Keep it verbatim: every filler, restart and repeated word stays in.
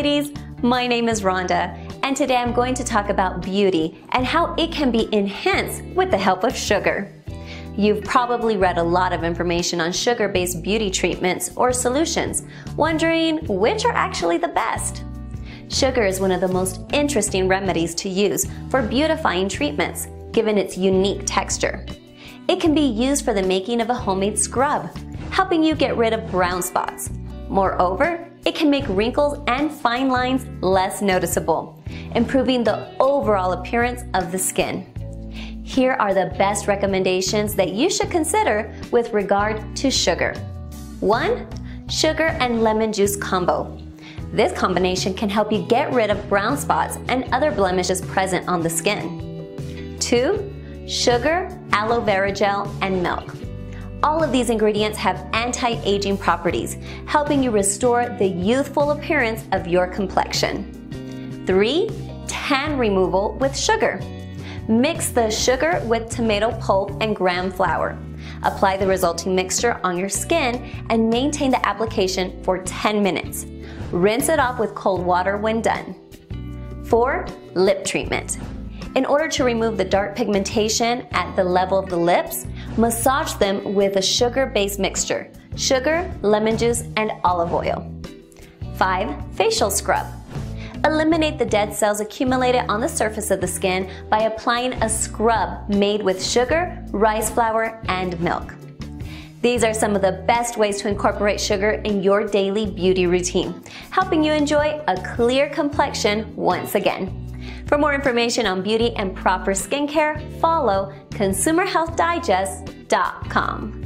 ladies, my name is Rhonda, and today I'm going to talk about beauty and how it can be enhanced with the help of sugar. You've probably read a lot of information on sugar-based beauty treatments or solutions, wondering which are actually the best. Sugar is one of the most interesting remedies to use for beautifying treatments, given its unique texture. It can be used for the making of a homemade scrub, helping you get rid of brown spots. Moreover, it can make wrinkles and fine lines less noticeable, improving the overall appearance of the skin. Here are the best recommendations that you should consider with regard to sugar. one. Sugar and lemon juice combo. This combination can help you get rid of brown spots and other blemishes present on the skin. two. Sugar, aloe vera gel, and milk. All of these ingredients have anti-aging properties, helping you restore the youthful appearance of your complexion. three. Tan removal with sugar. Mix the sugar with tomato pulp and gram flour. Apply the resulting mixture on your skin and maintain the application for ten minutes. Rinse it off with cold water when done. four. Lip treatment. In order to remove the dark pigmentation at the level of the lips, massage them with a sugar-based mixture, sugar, lemon juice, and olive oil. five. Facial scrub. Eliminate the dead cells accumulated on the surface of the skin by applying a scrub made with sugar, rice flour, and milk. These are some of the best ways to incorporate sugar in your daily beauty routine, helping you enjoy a clear complexion once again. For more information on beauty and proper skincare, follow consumer health digest dot com.